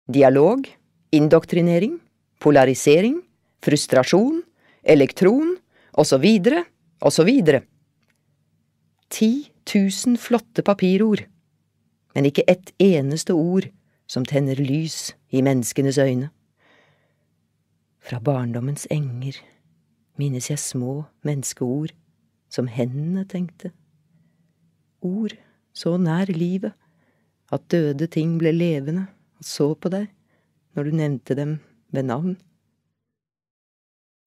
Dialog, indoktrinering, polarisering, frustrasjon, elektron, og så videre, og så videre. 10 000 flotte papirord, men ikke ett eneste ord som tenner lys i menneskenes øyne. Fra barndommens enger minnes jeg små menneskeord som hendene tenkte. Ord så nær livet at døde ting ble levende og så på deg når du nevnte dem ved navn.